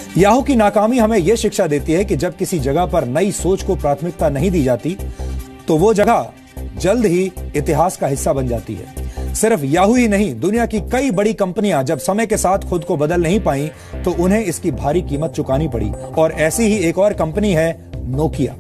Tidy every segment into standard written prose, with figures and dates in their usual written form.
Yahoo की नाकामी हमें यह शिक्षा देती है कि जब किसी जगह पर नई सोच को प्राथमिकता नहीं दी जाती तो वो जगह जल्द ही इतिहास का हिस्सा बन जाती है। सिर्फ याहू ही नहीं, दुनिया की कई बड़ी कंपनियां जब समय के साथ खुद को बदल नहीं पाई तो उन्हें इसकी भारी कीमत चुकानी पड़ी। और ऐसी ही एक और कंपनी है नोकिया।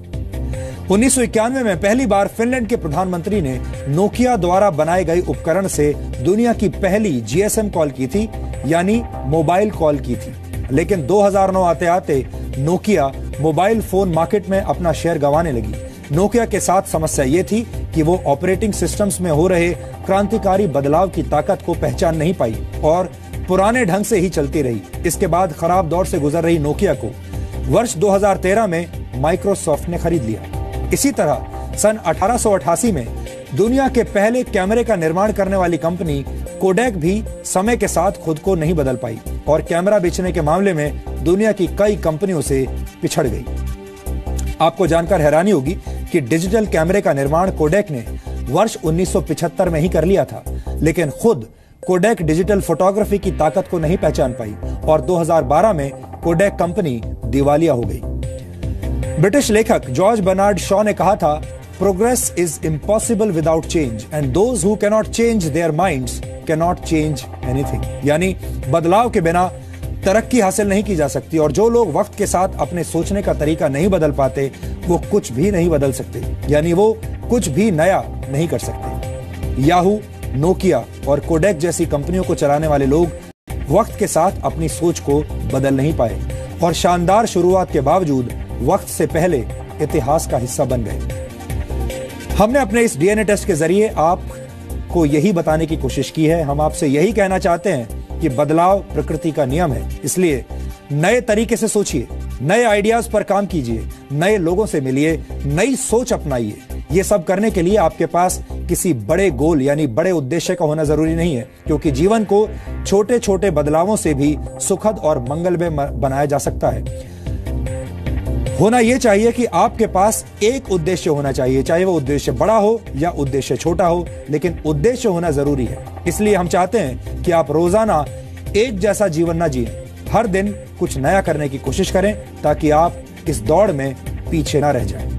1991 में पहली बार फिनलैंड के प्रधानमंत्री ने नोकिया द्वारा बनाए गए उपकरण से दुनिया की पहली जीएसएम कॉल की थी, यानी मोबाइल कॉल की थी। लेकिन 2009 आते आते नोकिया मोबाइल फोन मार्केट में अपना शेयर गंवाने लगी। नोकिया के साथ समस्या यह थी कि वो ऑपरेटिंग सिस्टम्स में हो रहे क्रांतिकारी बदलाव की ताकत को पहचान नहीं पाई और पुराने ढंग से ही चलती रही। इसके बाद खराब दौर से गुजर रही नोकिया को वर्ष 2013 में माइक्रोसॉफ्ट ने खरीद लिया। इसी तरह सन 1888 में दुनिया के पहले कैमरे का निर्माण करने वाली कंपनी कोडैक भी समय के साथ खुद को नहीं बदल पाई और कैमरा बेचने के मामले में दुनिया की कई कंपनियों से पिछड़ गई। आपको जानकर हैरानी होगी कि डिजिटल कैमरे का निर्माण कोडैक ने वर्ष 1975 में ही कर लिया था, लेकिन खुद कोडैक डिजिटल फोटोग्राफी की ताकत को नहीं पहचान पाई और 2012 में कोडैक कंपनी दिवालिया हो गई। ब्रिटिश लेखक जॉर्ज बर्नार्ड शॉ ने कहा था, progress is impossible without change and those who cannot change their minds cannot change anything. यानी बदलाव के बिना तरक्की हासिल नहीं की जा सकती और जो लोग वक्त के साथ अपने सोचने का तरीका नहीं बदल पाते वो कुछ भी नहीं बदल सकते, यानी वो कुछ भी नया नहीं कर सकते। याहू, नोकिया और कोडैक जैसी कंपनियों को चलाने वाले लोग वक्त के साथ अपनी सोच को बदल नहीं पाए और शानदार शुरुआत के बावजूद वक्त से पहले इतिहास का हिस्सा बन गए। हमने अपने इस डीएनए टेस्ट के जरिए आपको यही बताने की कोशिश की है। हम आपसे यही कहना चाहते हैं कि बदलाव प्रकृति का नियम है, इसलिए नए तरीके से सोचिए, नए आइडियाज पर काम कीजिए, नए लोगों से मिलिए, नई सोच अपनाइए। ये सब करने के लिए आपके पास किसी बड़े गोल यानी बड़े उद्देश्य का होना जरूरी नहीं है, क्योंकि जीवन को छोटे छोटे बदलावों से भी सुखद और मंगलमय बनाया जा सकता है। होना यह चाहिए कि आपके पास एक उद्देश्य होना चाहिए, चाहे वो उद्देश्य बड़ा हो या उद्देश्य छोटा हो, लेकिन उद्देश्य होना जरूरी है। इसलिए हम चाहते हैं कि आप रोजाना एक जैसा जीवन ना जिएं, हर दिन कुछ नया करने की कोशिश करें ताकि आप इस दौड़ में पीछे ना रह जाएं।